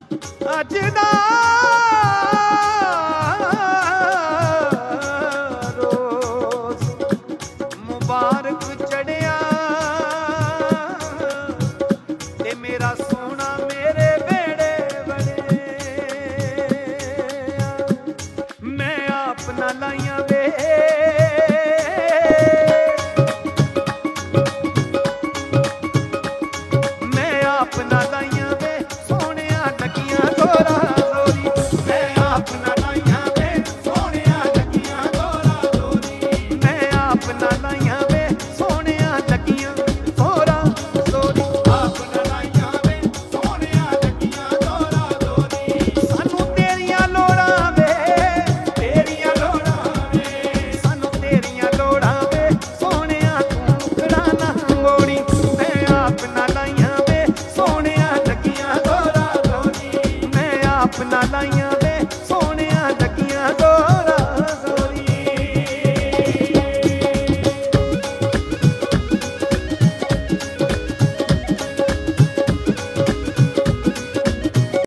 अज दा रोज मुबारक चढ़िया ते मेरा सोना मेरे बेड़े बड़े। मैं आप ना लाइया वे अपना लाइया वे सोनिया लगियां जोरा जोरी। मैं अपना लाइया वे सोनिया लगियां जोरा जोरी। मैं अपना लाइया वे सोनिया लगियां जोरा जोरी। अपना लाइया वे सोनिया लगियां जोरा जोरी। सानू तेरियां लोड़ां वे तेरियां लोड़ां वे सानू तेरियां लोड़ां वे सोनिया तू मुकड़ा ना मोड़ी। मैं अपना लाइया सोनिया लगियां जोरा जोरी। मैं अपना लाइया